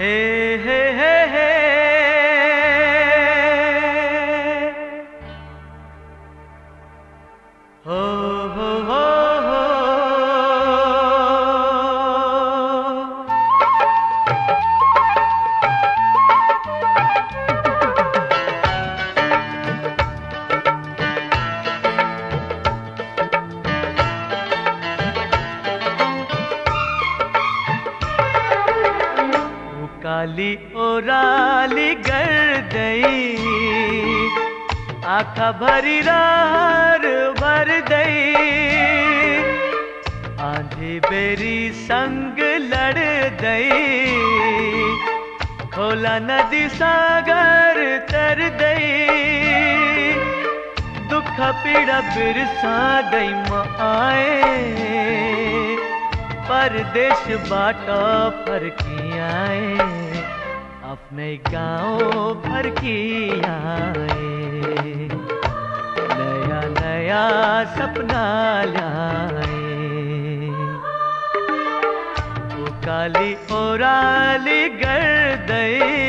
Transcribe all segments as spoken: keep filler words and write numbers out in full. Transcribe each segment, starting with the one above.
हे हे हे हे हो हो हो हो काली ओराली गर्दई आखा भरी रार भर दई आंधी बेरी संग लड़ दई खोला नदी सागर तर दई दुख पीड़ा बिरसा दई माए परदेश बाटा फरकी आए अपने गाँव भर की आए नया नया सपना लाए वो काली ओराली गर्दई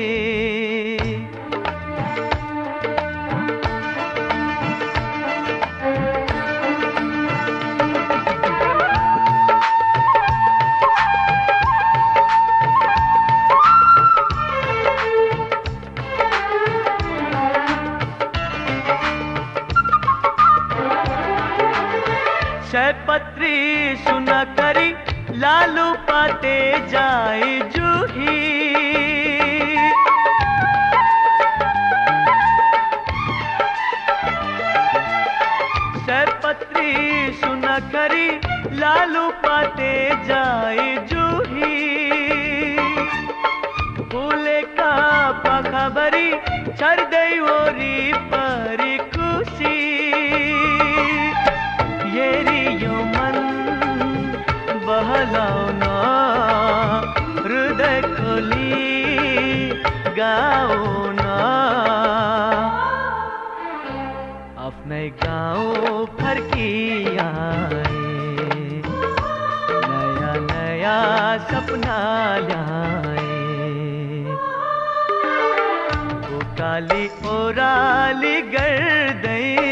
पत्री सुना करी लालू पाते जाए जूही सरपत्री सुना करी लालू पाते जाए जूही फूले का पखबरी छर दई ओरी परी खुशी येरियो मन बहलाओना हृदय खोली गाओना अपने गाँव भर की आए नया नया सपना लाए वो काली ओराली गर्दई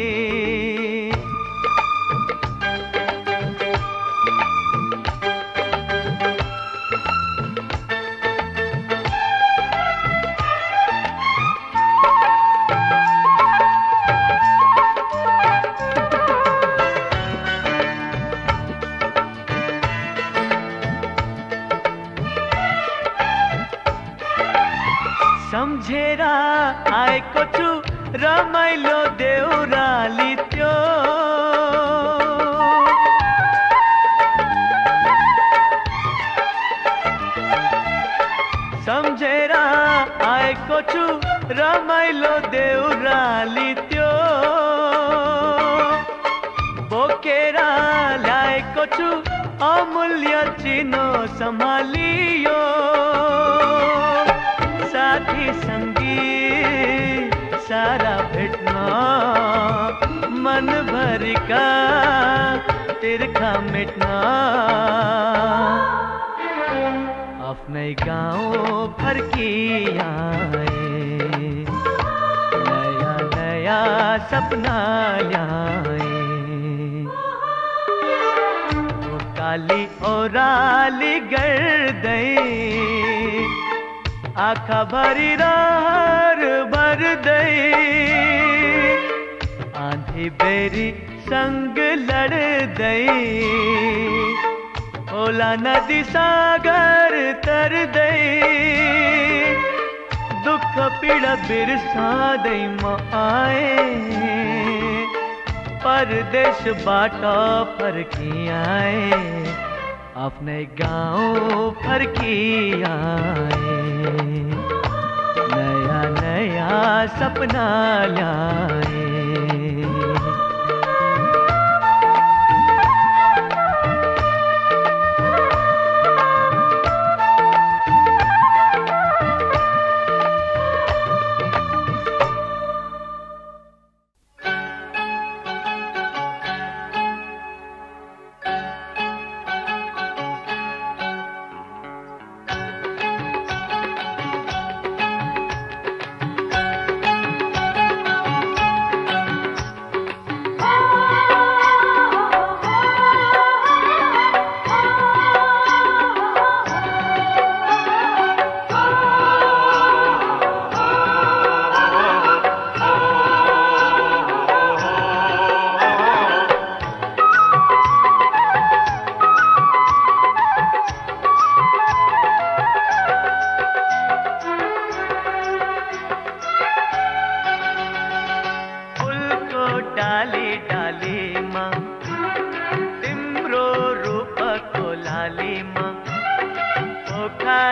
समझेरा आए कोचू रमाइलो देउराली त्यो समझेरा आए कोचू रमाइलो देउराली त्यो बोकेरा लाए कोचू अमूल्य चिनो संभालियो साथी संगी सारा भेटना मन भर का तिरखा मिटना अपने गाँव भर की आए नया नया सपना लाए वो काली ओराली गर्दई आखा भरी रार भर दई आंधी बेरी संग लड़ दई ओला नदी सागर तर दई दुख पीड़ा बिरसा दई माए परदेश बाटा फरकी आए अपने गाँव भर की आए नया नया सपना लाए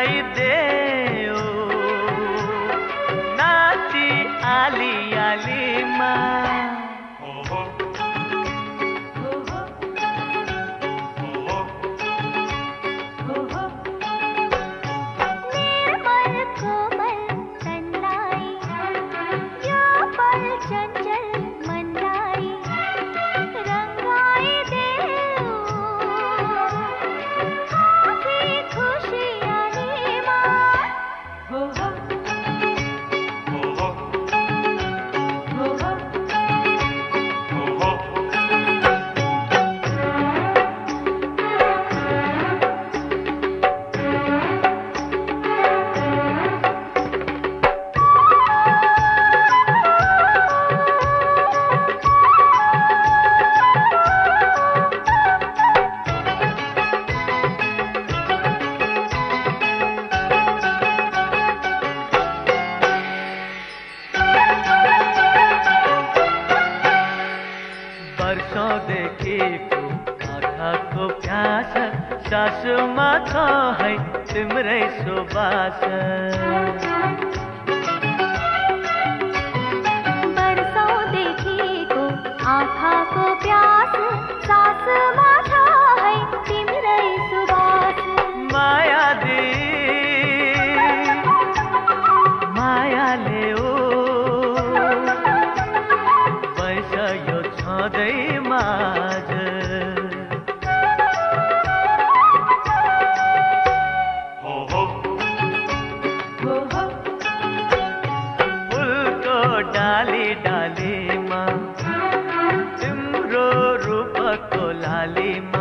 रङ्गाइदेऊ नाची आली आलीमा वर्षौंदेखिको आँखाको प्यास सासुमा छ है तिम्रै सुबास वर्षौंदेखिको आँखाको प्यास सासुमा छ है तिम्रै सुबास माया दे मायाले ओ यो छँदै माझ फुलको डाली डालीमा तिम्रो रूपको लालीमा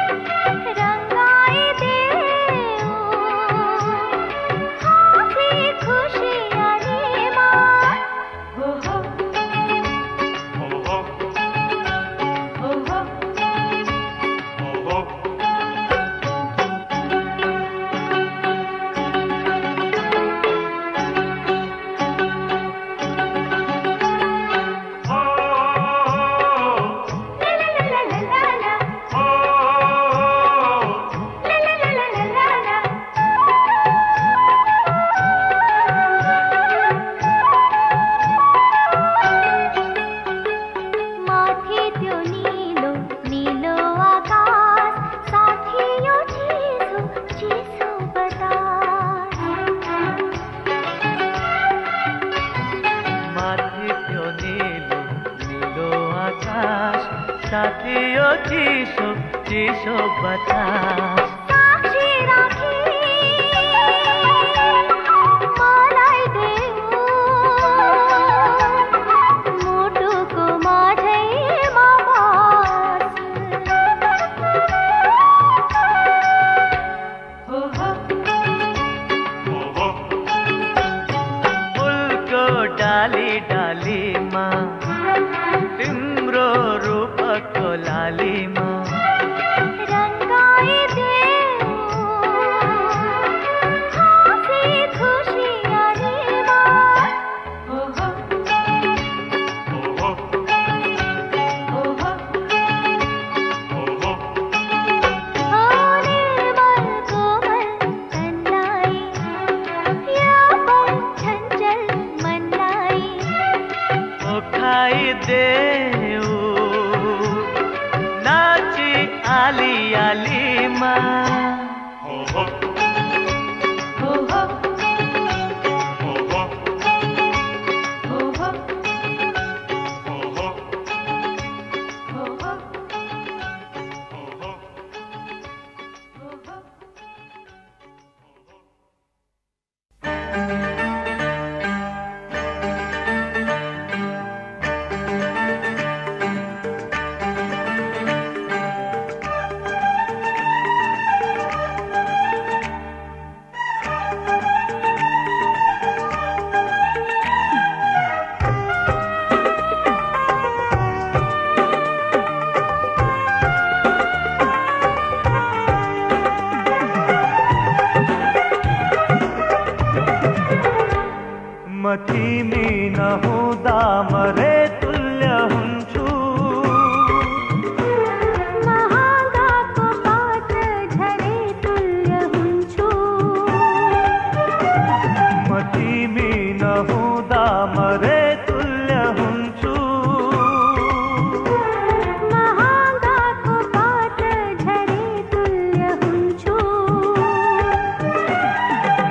साथी यो चिसो चिसो बतास साक्षी राखी मलाई देऊ मुटुको माझैमा बस फुलको डाली डालीमा तिम्रो रूपको लालीमा रङ्गाइदेऊ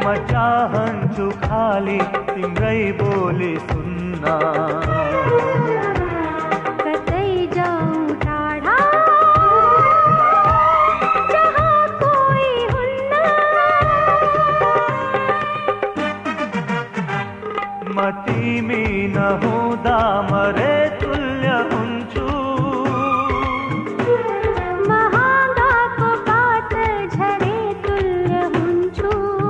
म चाहन्छु खाली तिम्रै बोली सुन्न। कतै जाऊँ टाढा जहाँ कोही हुन्न, म तिमी नहुँदा मरे तुल्य हुन्छु। महाँगाको पात झरे तुल्य हुन्छु।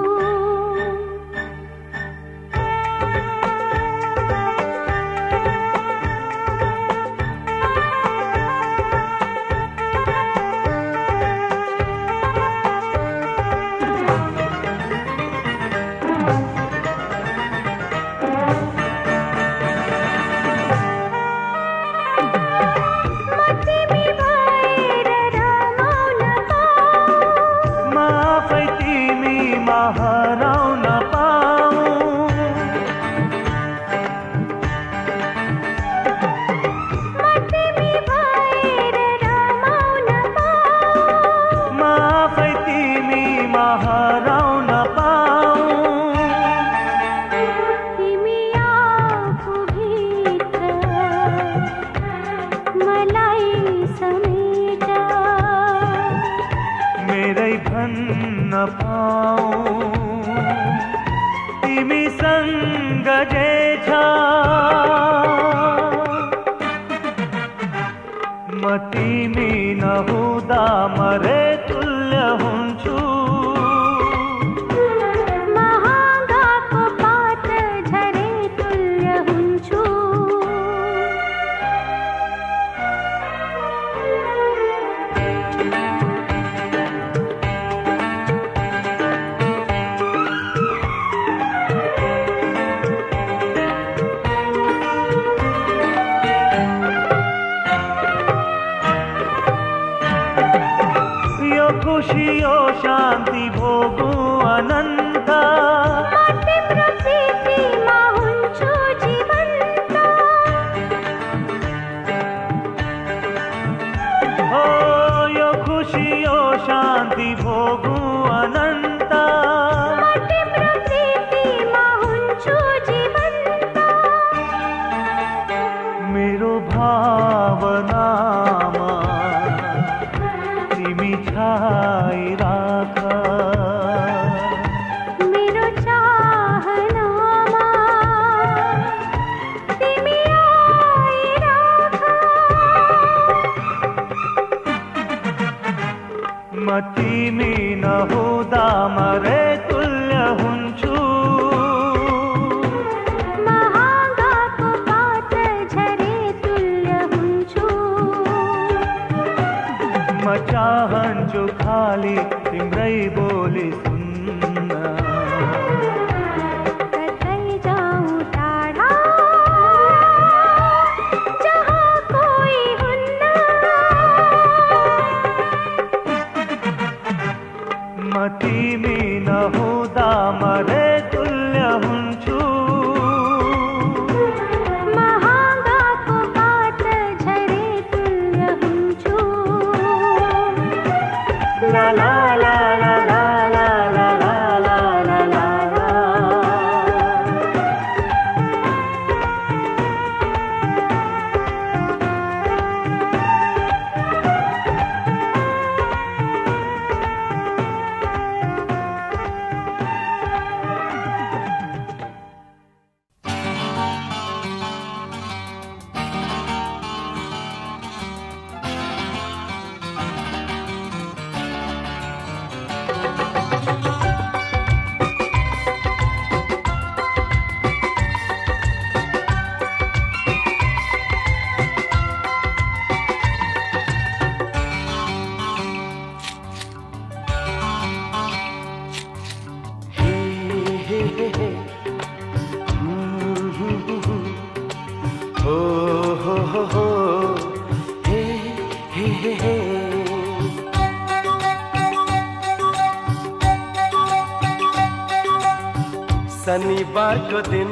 शनिबार को दिन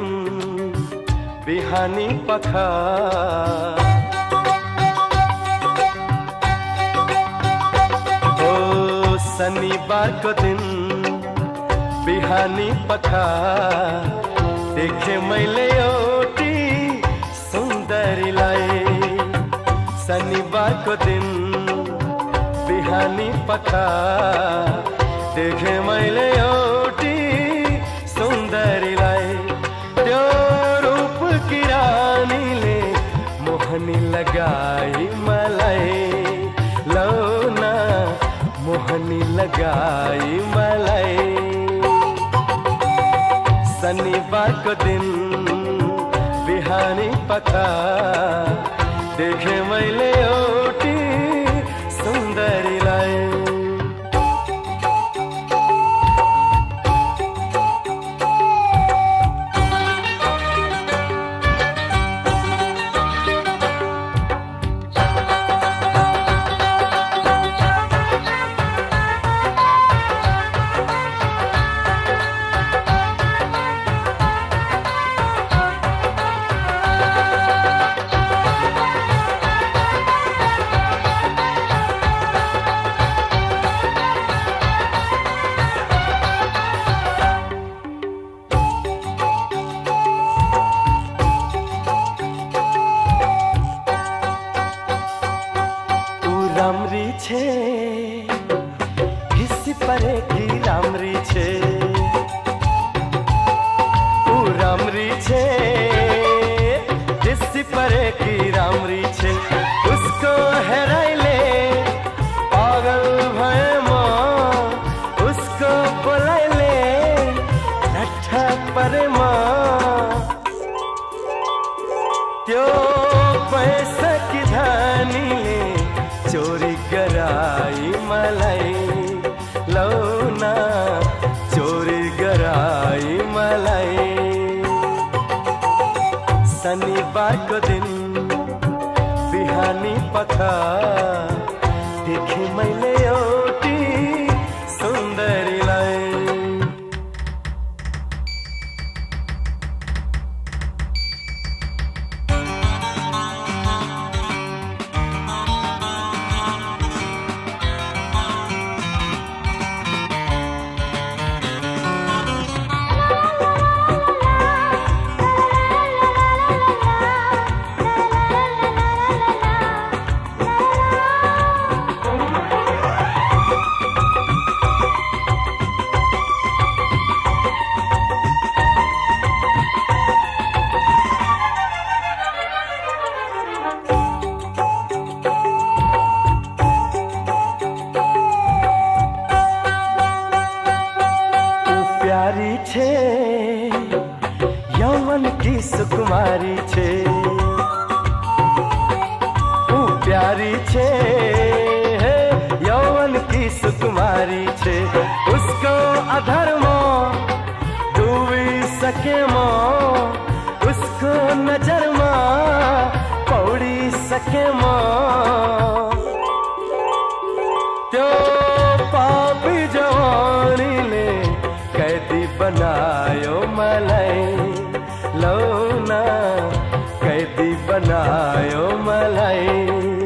बिहानी पखा ओ शनिबार को दिन बिहानी पखा देखे मैले एउटी सुन्दरीलाई शनिबारको दिन बिहानी पखा देखे मैले एउटी सुन्दरीलाई त्यो रूप की रानीले मोहनी लगाई मलाई लौना मोहनी लगाई मलाई शनिबारको दिन बिहानी पखा देखे मैले एउटी सुन्दरीलाई राम्री छे घिसी परेकी राम्री छे ऊ राम्री छे घिसी परेकी राम्री छे उसको हेराइले पागल भए म उसको बोलाइले लट्ठा परे म त्यो पैसा की धानीले चोरी गराई मलाई लौना चोरी गराई मलाई शनिबारको दिन बिहानी पखा देखे मैले एउटी सुन्दरीलाई प्यारी छे यौवन की सुकुमारी छे ऊ प्यारी छे यौवन की सुकुमारी छे उसको अधर्म डूबी सके म उसको नजर म पौड़ी सके म त्यो पापी जवानीले कैदी बनायो मलाई लौना कैदी बनायो मलाई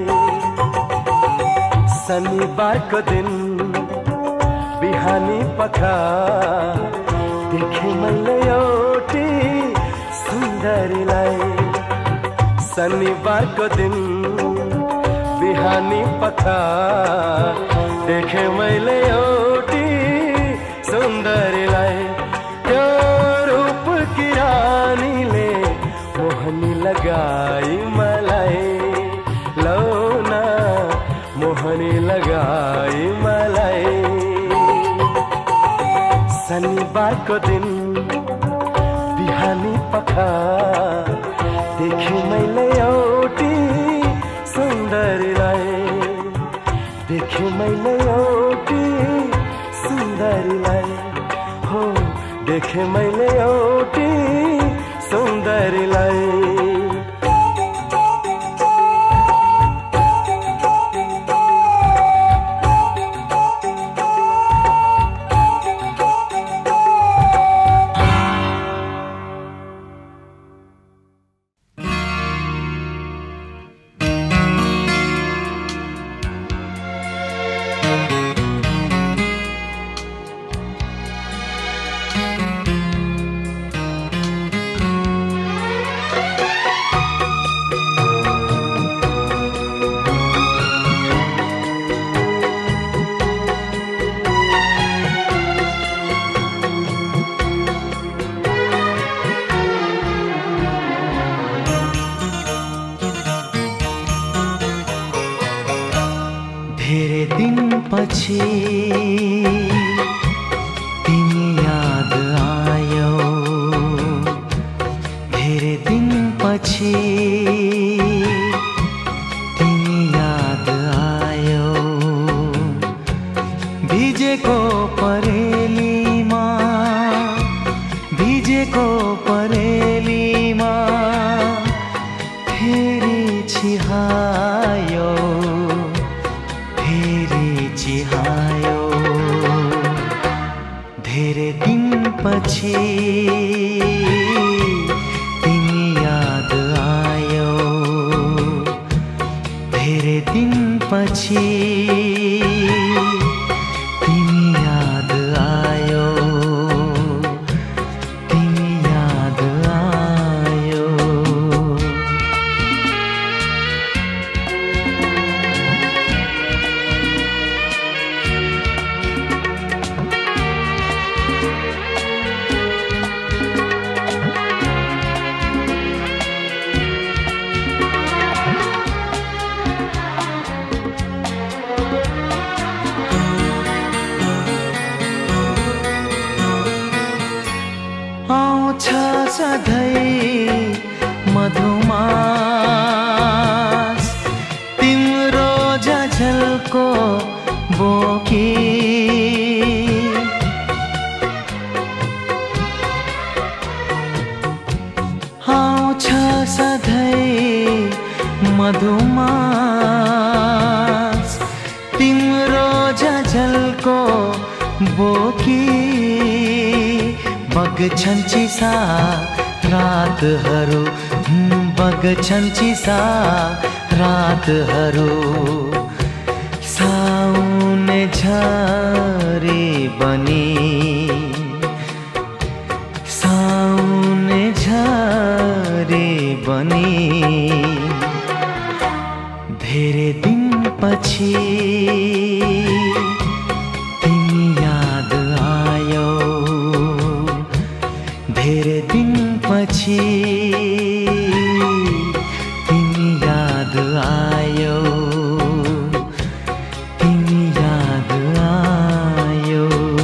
शनिबारको दिन बिहानी पखा देखे मैले एउटी सुन्दरीलाई शनिबारको दिन बिहानी पखा देखे मैले एउटी सुन्दरीलाई त्यो रूप की रानीले मोहनी लगाई मलाई लौना मोहनी लगाई मलाई शनिबारको दिन बिहानी पखा देखे मैले एउटी सुन्दरीलाई देखे मैले एउटी सुन्दरीलाई हो देखे मैले एउटी सुन्दरीलाई पछि तिमी याद आयो, धेरै दिन पछि तिमी याद आयो। भिजेको परेलीमा, भिजेको परेलीमा फेरि छिहायो, फेरि छिहायो। धेरै दिन पछि तिमी याद आयो, धेरै दिन पछि तिमी याद आयो, तिमी याद आयो। आउँछ सधैँ मधुमास तिम्रो झझल्को बोकी, आउँछ सधैँ मधुमास तिम्रो झझल्को बोकी। बग्छन् चिसा रातहरू, बग्छन् चिसा रातहरू, साउन झरी बनी, साउन झरी बनी। धेरै दिन पछि तिमी याद आयो, धेरै दिन पछि तिमी याद आयो, तिमी याद आयो।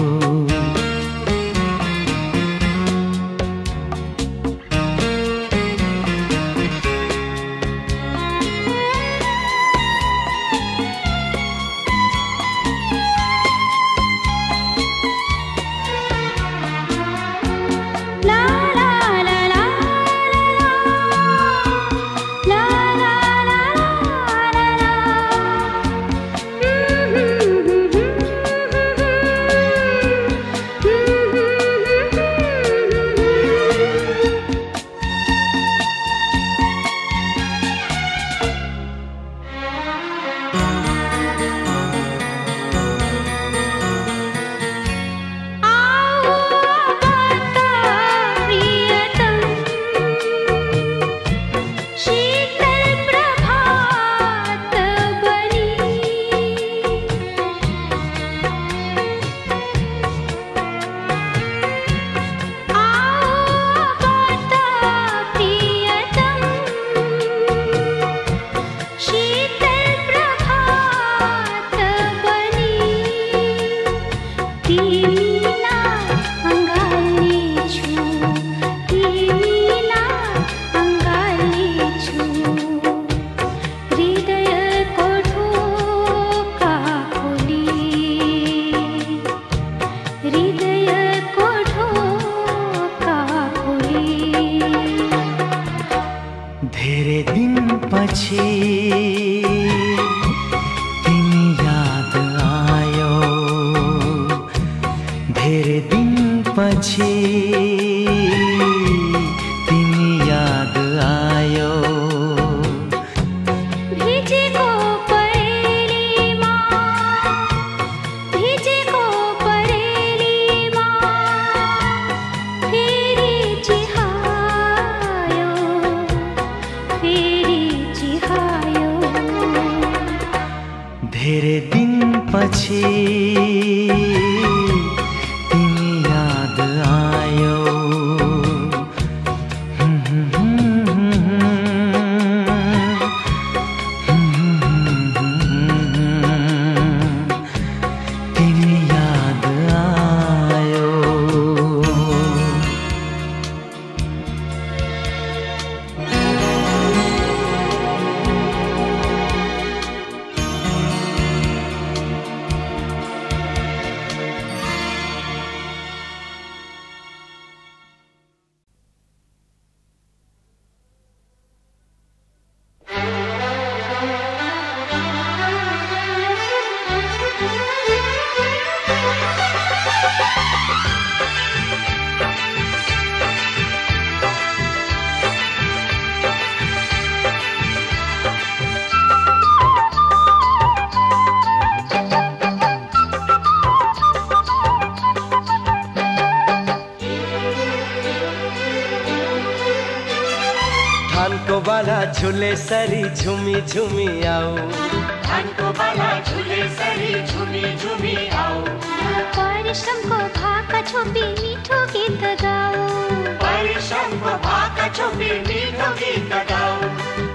La la la la la la la la la. धेरै दिन पछि तिमी याद आयो, धेरै दिन पछि तिमी याद आयो। भिजेको परेलीमा, भिजेको परेलीमा फेरि चिहायो, फेरि चिहायो। धेरै दिन पछि तिमी याद आयो, धानको बाला झुले सरी झुमी झुमी आओ धानको बाला झुले सरी झुमी झुमी आओ परिश्रमको भाका छोपी मिठो गीत गाऊ परिश्रमको भाका छोपी मिठो गीत गाऊ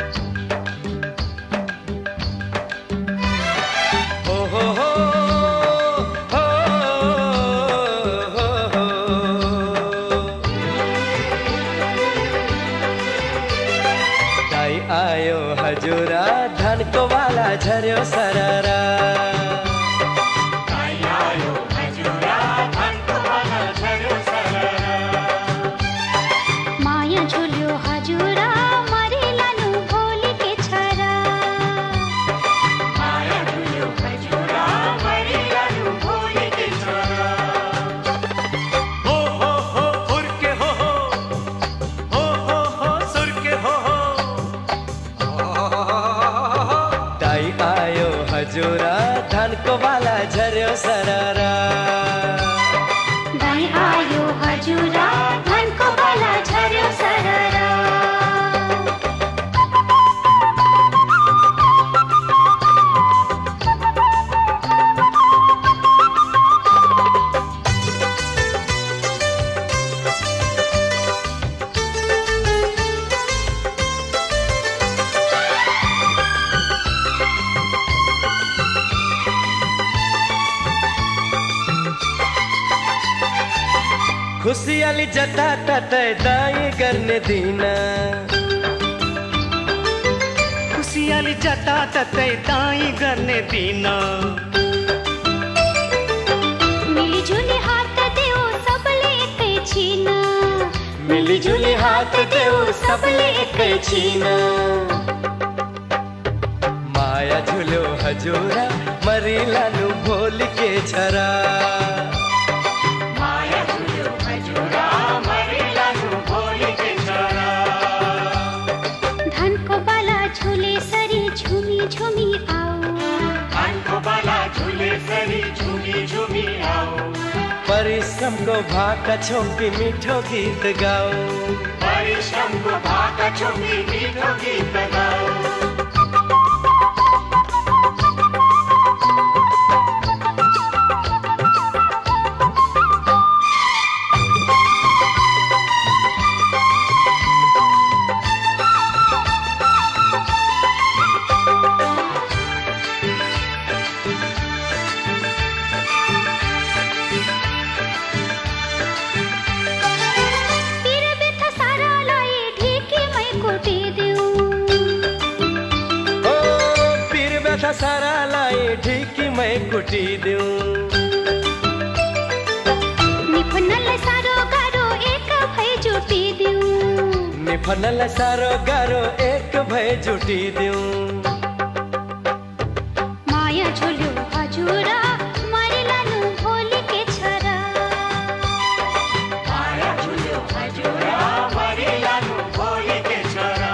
हो हो हो हो हो हो दाई आयो हजुरा धानको बाला झर्यो सररा हजुरा धानको बाला झर्यो सररा दाई आयो हजुरा धानको बाला झर्यो सररा खुसियाली जता ततै दाई गर्ने दिन खुसियाली जता ततै दाई गर्ने दिन मिलिजुली हात देऊ सबले एकैछिन मिलिजुली हात देऊ सबले एकैछिन माया झुल्यो हजुरा मरिलानु भोलि के छरा झुमी आओ धानको बाला झुले सरी झुमी झुमी आओ परिश्रमको भाका छोपी मिठो गीत गाओ परिश्रमको भाका छोपी मिठो गीत गाओ सारालाई ढिकीमै कुटिदेऊ निफनलाई सारो गाह्रो एक भई जुटिदेऊ निफनलाई सारो गाह्रो एक भई जुटिदेऊ माया झुल्यो हजुरा मरिलानु भोलि के छरा माया झुल्यो हजुरा मरिलानु भोलि के छरा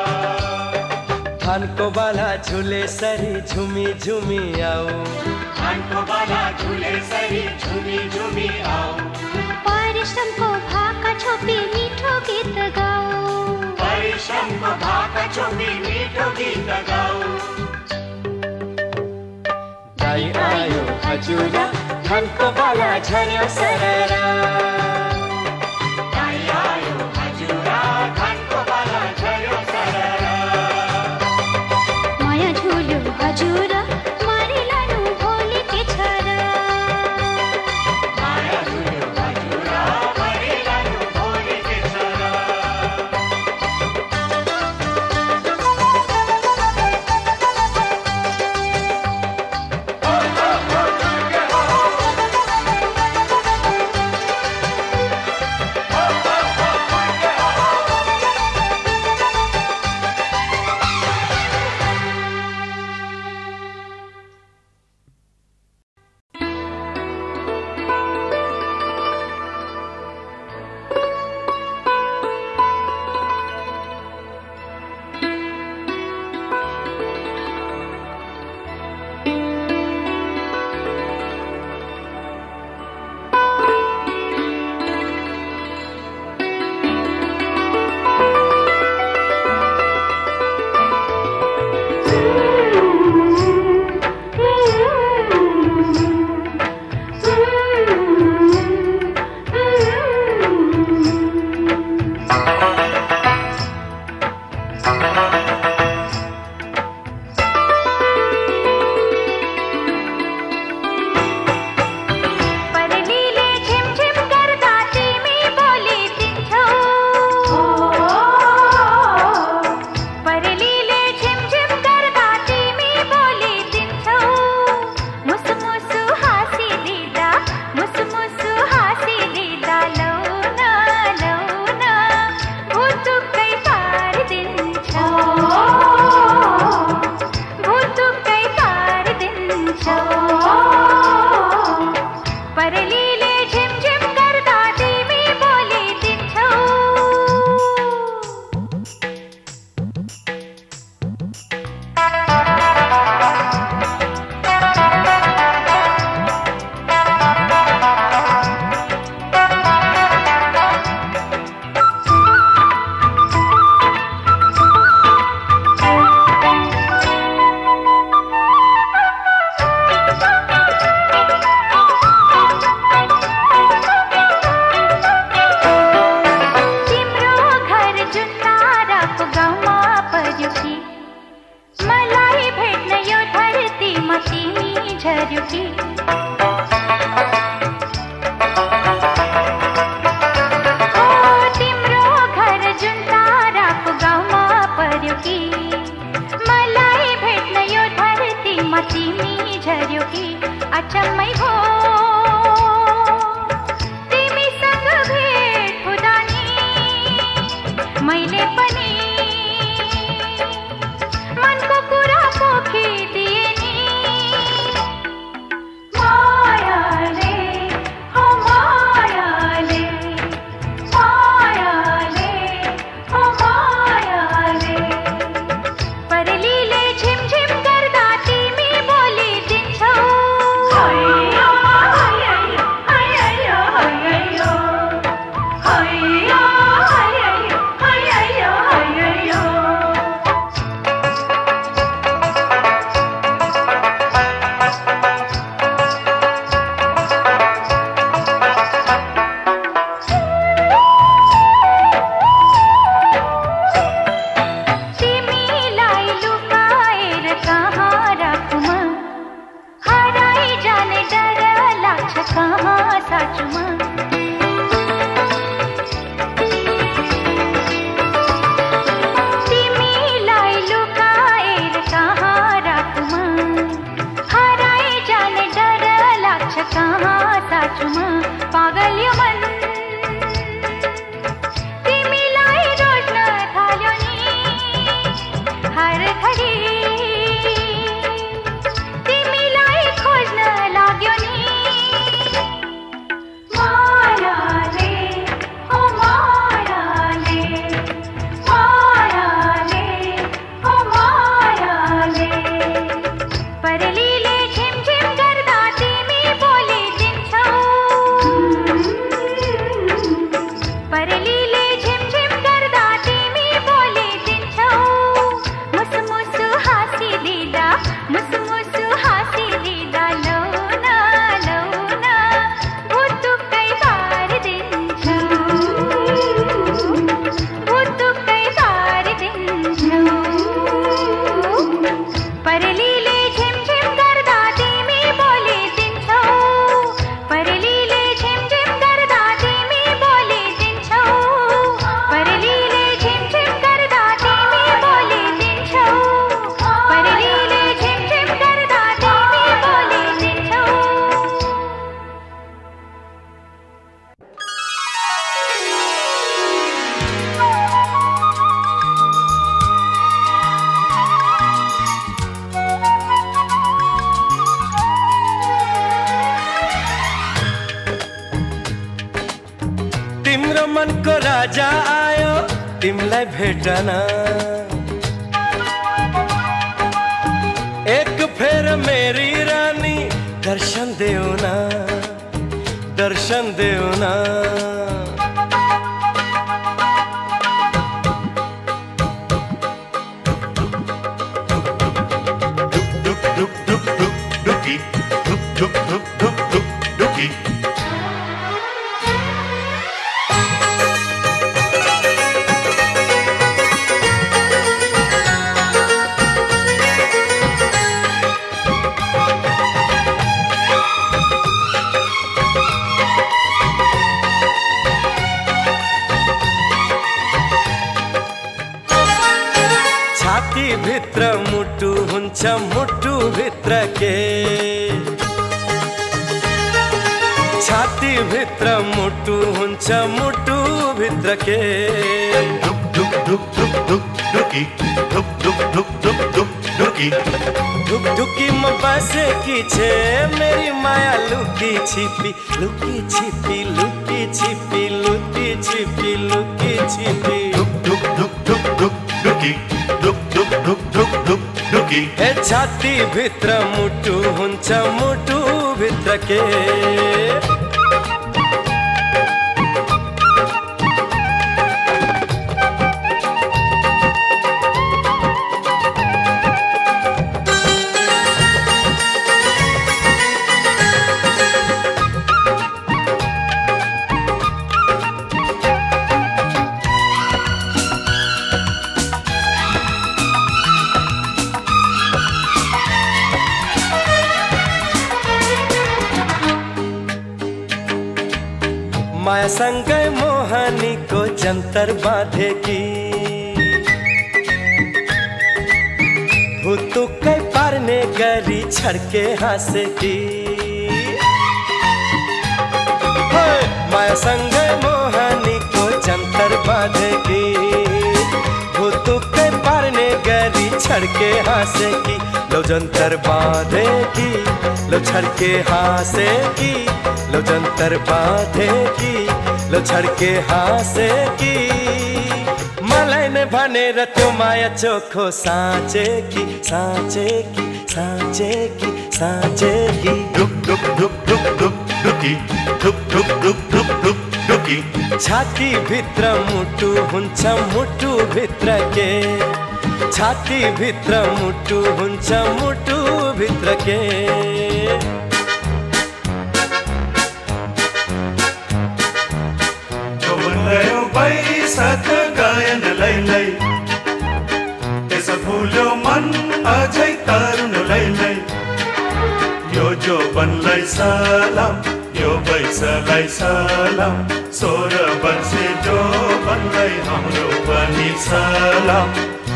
धानको बाला झुले सरी झुमी झुमी आओ धानको बाला झुले सरी झुमी झुमी आओ परिश्रमको भाका छोपी मिठो गीत गाऊ परिश्रमको भाका छोपी मिठो गीत गाऊ दाई आयो हजुरा धानको बाला झर्यो सररा दाई आयो हजुरा धानको बाला झर्यो सररा माया झुल्यो हजुरा मरिलानु भोलि के छरा माया झुल्यो हजुरा मरिलानु भोलि के छरा हो हो हो झर्यो कि ओ तिम्रो घर जुन ताराको गाउँमा पर्यो कि मलाई भेट्न यो धरतीमा तिमी झर्यो कि अचम्मै भो तिमीसँग भेट हुँदा नि मैले पनि मनको कुरा पोखिदिए नि मायाले हो मायाले मायाले हो मायाले परलीले झिमझिम गर्दा तिमी बोलिदिन्छौ हैया हैया हैया हैया हैया हैया हैया तिमीलाई लुकाएर कहाँ राखुमा हराइ जाने डर लाग्छ कहाँ साँचुमा तिमीलाई लुकाएर कहाँ राखुमा हराइ जाने डर लाग्छ कहाँ साँचुमा पागल यो मन तिमीलाई रोज्न थाल्यो नि हर घडी तिमीलाई खोज्न लाग्यो नि मायाले हो मायाले मायाले हो मायाले परलीले झिमझिम गर्दा तिमी बोलिदिन्छौ परलीले झिमझिम गर्दा तिमी बोलिदिन्छौ मुसु मुसु हाँसिदिँदा मुसु मुसु हाँसिदिँदा लौ न लौ न भुतुक्कै पारिदिन्छौ भुतुक्कै पारिदिन्छौ परलीले झिमझिम गर्दा तिमी बोलिदिन्छौ परलीले झिमझिम गर्दा तिमी बोलिदिन्छौ परलीले झिमझिम गर्दा तिमी बोलिदिन्छौ परलीले झिमझिम गर्दा तिमी बोलिदिन्छौ तिम्रो मनको राजा आयो तिमीलाई भेटन एक फेर मेरी रानी दर्शन देऊ न दर्शन देऊ न Duk duk duk duk duki, duk duk duk duk duk duki. छाती भित्र मुटु हुन्छ मुटु भित्र के छाती भित्र मुटु हुन्छ मुटु भित्र के Duk duk duk duk duk duki, duk duk duk duk duk duki. ढुक ढुकी म बसेकी छे मेरी माया लुकी छिपी लुकी छिपी लुकी छिपी लुकी छिपी लुकी छिपी Duk duk duk duk duk duki, duk duk duk duk duk duki. ए छाती भित्र मुटु हुन्छ मुटु भित्र के सँगै मोहनीको जन्तर बाँधेकी भुतुक्कै पार्ने गरी छड्के हाँसेकी माया सँगै मोहनीको जन्तर बाँधेकी भुतुक्कै पार्ने गरी छड्के हाँसेकी लो जन्तर बाँधेकी लो छड्के हाँसेकी लो जन्तर बाँधेकी लो छड्के हाँसेकी मलाई नै भनेर त्यो माया चोखो साँचेकी साँचेकी साँचेकी साँचेकी ढुक ढुक ढुक ढुक ढुक ढुकी ढुक ढुक ढुक ढुक ढुक ढुकी छाती भित्र मुटु हुन्छ मुटु भित्र के छाती भित्र मुटु हुन्छ मुटु भित्र के जोमन्यो बैसाख गायन लै लै त्यसो फुल्यो मन अझै तरुण लै लै यो जो बनलाई सलाम यो बैसलाई सलाम सोह्र वर्षे जो बनलाई हाम्रो पनि सलाम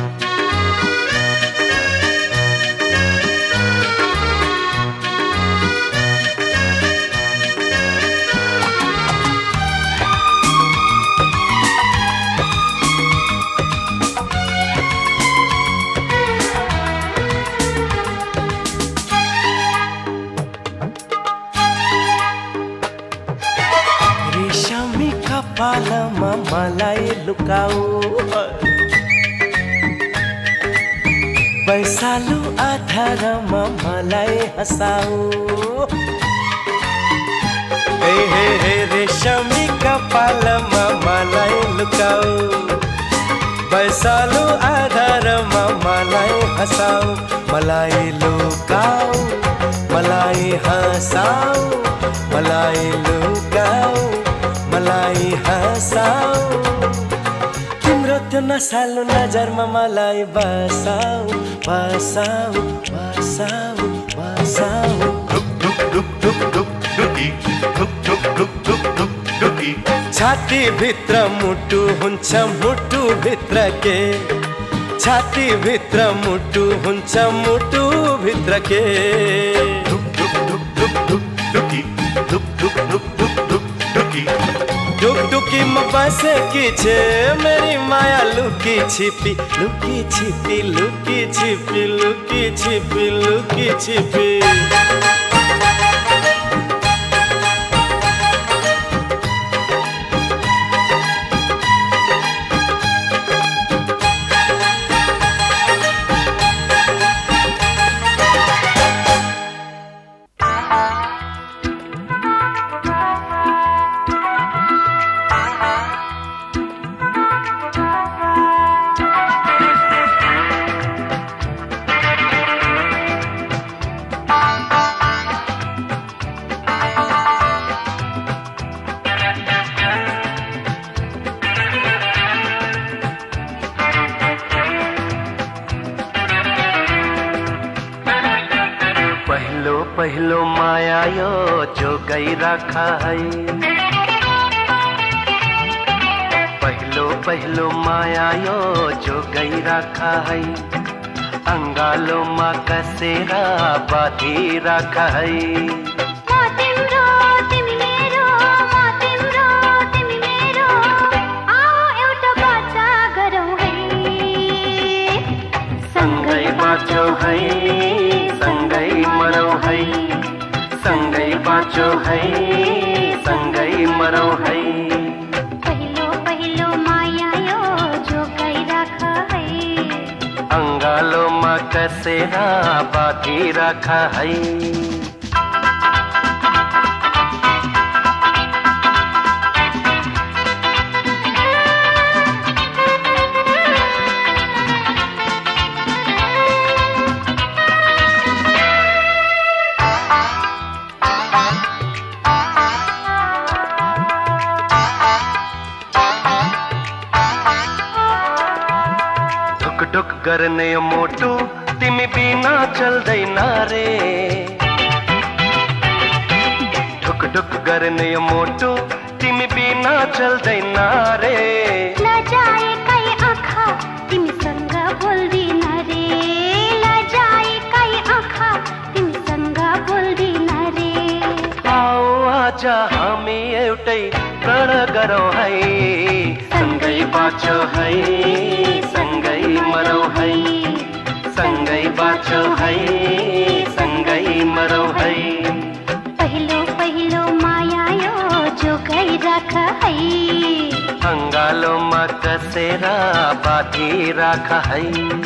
पालामा मलाई लुकाऊ वैशालु आधारमा मलाई हँसाऊ हे हे हे रेशमी कपालमा मलाई लुकाऊ वैशालु आधारमा मलाई हँसाऊ मलाई लुकाऊ मलाई हँसाऊ मलाई लुकाऊ मलाई हँसाऊ तिम्रो त्यो नसालु नजरमा मलाई बसाऊ बसाऊ बसाऊ बसाऊ ढुक ढुक ढुक ढुक ढुक ढुकी ढुक ढुक ढुक ढुक ढुक ढुकी छाती भित्र मुटु हुन्छ मुटु भित्र के छाती भित्र मुटु हुन्छ मुटु भित्र के ढुक ढुक ढुक ढुक ढुक ढुकी ढुक ढुक ढुक ढुक ढुक ढुकी डुकडुकी म बसेकी छे मेरी माया लुकी छिपी लुकी छिपी लुकी छिपी लुकी छिपी लुकी छिपी पहिलो माया यो जोगाई राखा है पहिलो पहिलो माया यो जोगाई राखा है अंगालोमा कसेर बाँधी राखा है सँगै बाँचो है सँगै मरौ है सँगै बाँचो है सँगै मरौ है पहिलो पहिलो माया यो जोगाई राख है अंगालोमा कसेर बाँधी राखा है ढुक गर्ने मोटो तिमी बिना चल्दैन रे ढुक ढुक गर्ने मोटो तिमी बिना चल्दैन रे लजाएकै आँखा तिमीसँग बोल्दिन रे लजाएकै आँखा तिमीसँग बोल्दिन रे आओ आज हामी एउटै प्रण गरौँ है सँगै बाँचौ है सँगै मरौ है सँगै बाँचौ है सँगै मरौ है पहिलो पहिलो माया यो जोगाइ राख है अङ्गालोमा कसेर बाँधी राख है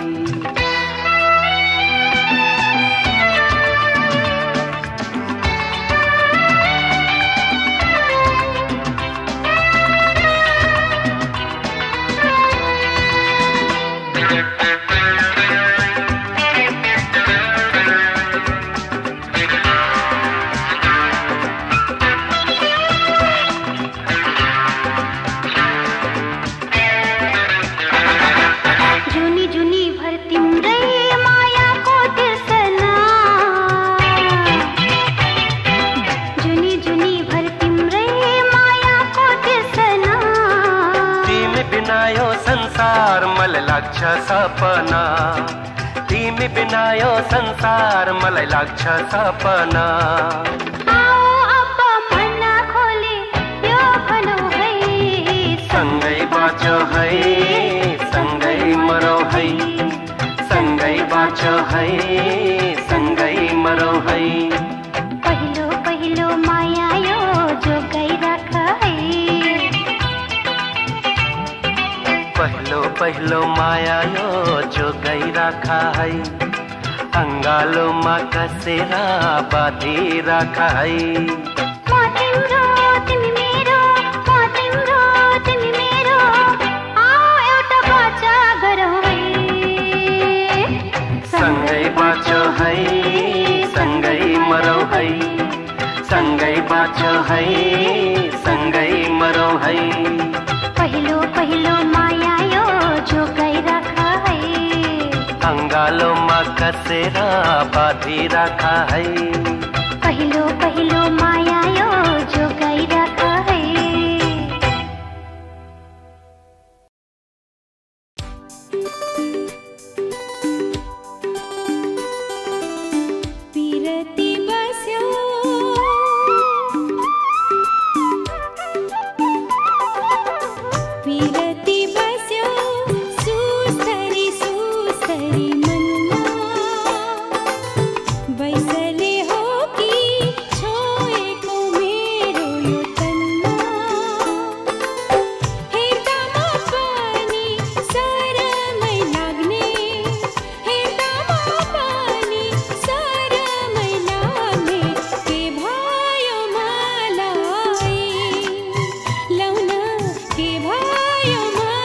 लाग्छ सपना तिमी बिना यो संसार मलाई लाग्छ सपना आओ अब मन खोले यो भनौ है सँगै बाँचौ है सँगै मरौ है सँगै बाँचौ है सँगै मरौ है पहिलो पहिलो माया यो जोगाइ राख है पहिलो पहिलो माया यो जोगाइ राख है अङ्गालोमा कसेर बाँधी राख है म तिम्रो तिमी मेरो म तिम्रो तिमी मेरो आओ एउटा बाचा गरौँ है सँगै बाँचौ है सँगै मरौ है सँगै बाँचौ है सँगै मरौ है पहिलो पहिलो माया यो जोगाइ राख है अङ्गालोमा कसेर बाँधी राख है पहिलो पहिलो माया यो जोगाइ राख है पिरती बस्यो पिरती बस्यो सुस्तरी सुस्तरी मनमा बैसले हो कि छोएको मेरो यो तनमा हेर्दामा पनि सरमै लाग्ने हेर्दामा पनि सरमै लाग्ने के भयो मलाई लाउन के भयो मलाई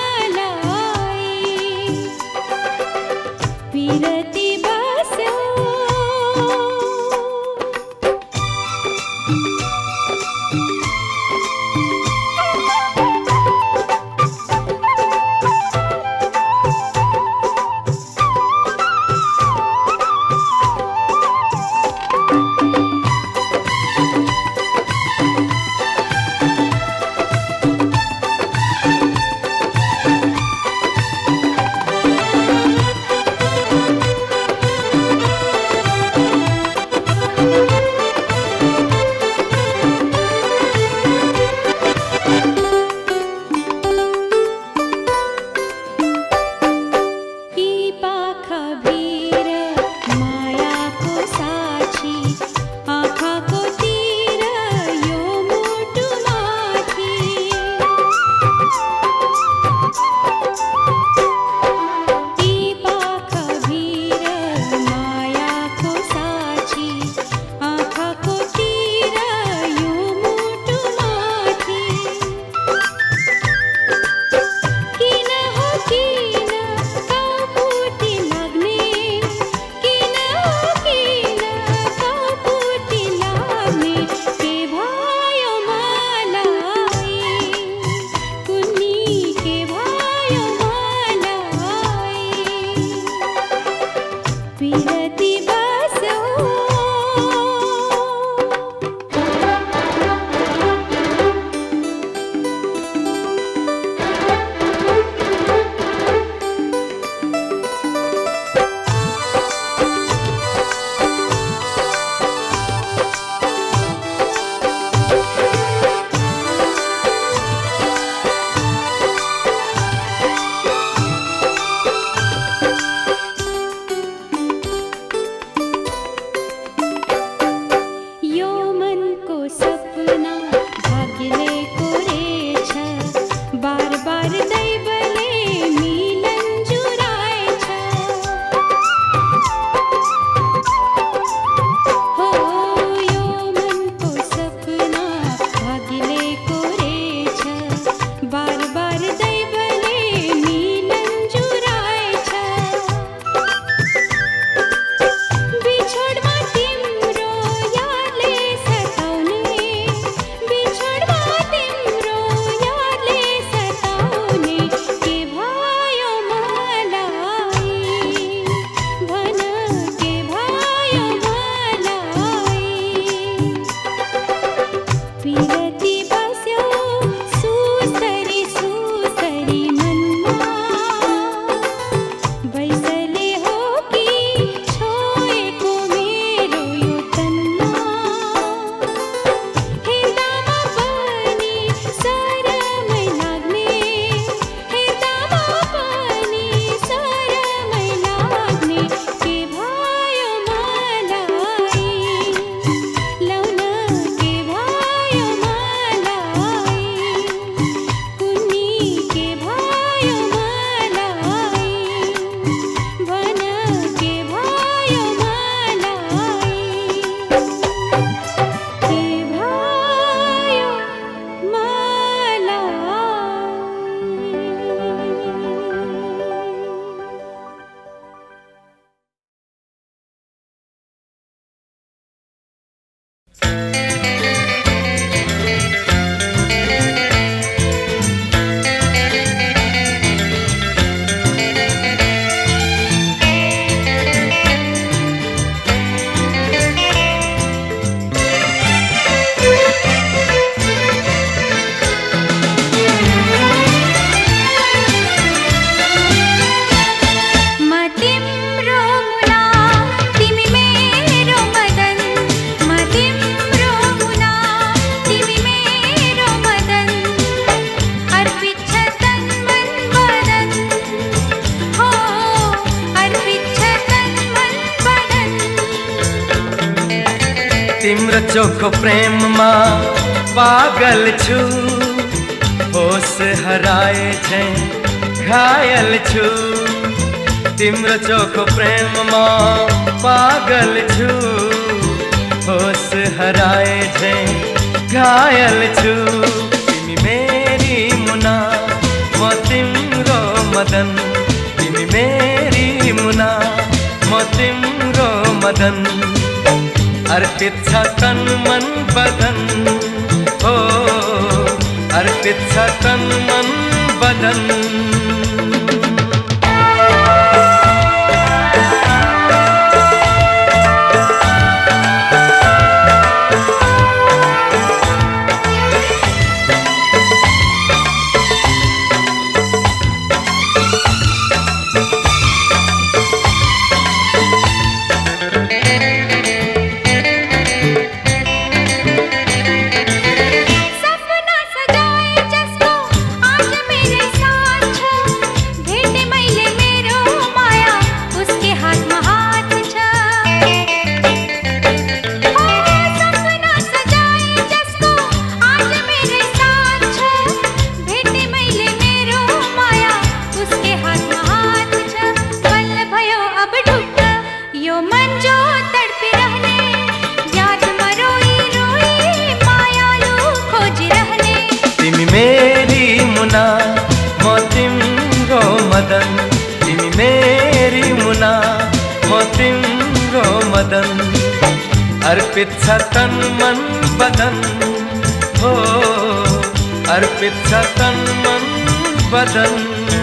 तिम्रो चोखो प्रेममा पागल छु, होस हराए झै घायल छु। तिम्रो चोखो प्रेममा पागल छु, होस हराए झै घायल छु। तिमी मेरी मुना म तिम्रो मदन, तिमी मेरी मुना म तिम्रो मदन। अर्पित छ तन मन बदन, हो अर्पित छ तन मन बदन। मेरी मुना म तिम्रो मदन, तिमी मेरी मुना म तिम्रो मदन। अर्पित छ तन मन बदन, हो अर्पित छ तन मन बदन।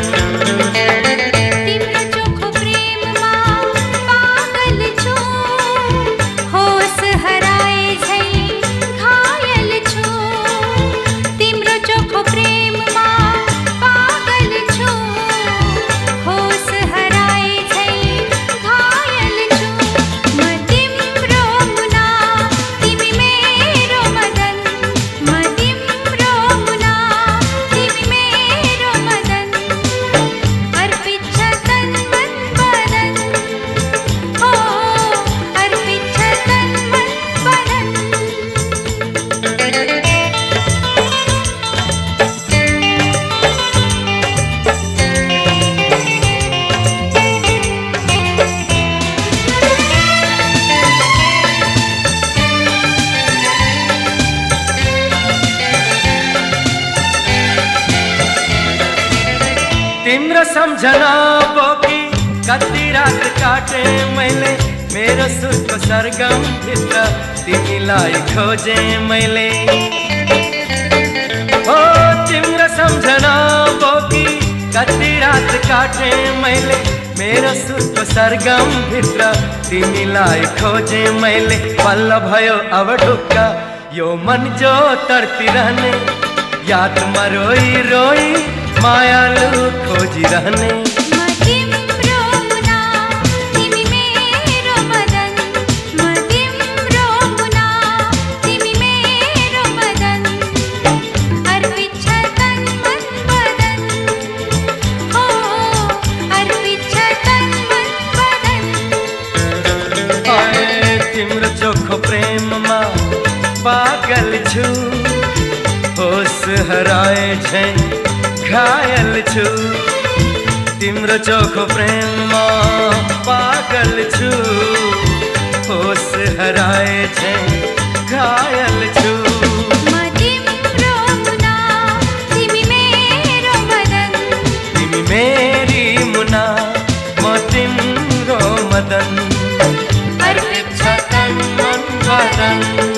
तिम्रो सम्झना बोकी कति रात काटे मैले, मेरो सुरको सरगम भित्र तिमीलाई खोजे मैले। ओ तिम्रो सम्झना बोकी कति रात काटे मैले, मेरो सुरको सरगम भित्र तिमीलाई खोजे मैले। पल्ल भयो अब ढुक्का यो मन जो तडपिरहने, यादमा रोई रोई मायालु खोजिरहने। म तिम्रो मुना तिमी मेरो मदन, म तिम्रो मुना तिमी मेरो मदन। अर्पित छ तन मन बदन, हो अर्पित छ तन मन बदन। आए तिम्रो चोखो प्रेममा पागल छु, होस हराए झै घायल छु। तिम्रो चोखो प्रेममा पागल छु, होस हराए झै घायल छु। म तिम्रो मुना तिमी मेरो मदन, तिमी मेरी मुना म तिम्रो मदन। अर्पित छ तन मन बदन।